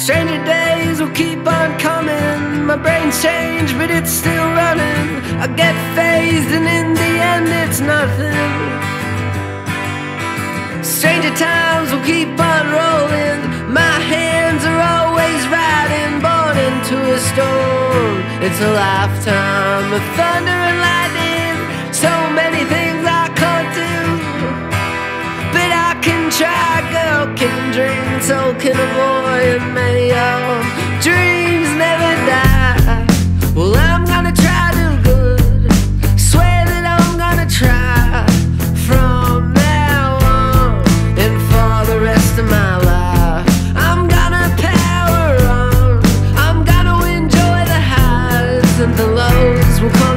Stranger days will keep on coming. My brain's changed, but it's still running. I get phased, and in the end it's nothing. Stranger times will keep on rolling. My hands are always riding, born into a storm. It's a lifetime of thunder and lightning. So many things I can't do, but I can try. Girl can dream, so can a boy, and may your dreams never die. Well, I'm gonna try to do good. Swear that I'm gonna try from now on and for the rest of my life. I'm gonna power on. I'm gonna enjoy the highs, and the lows will come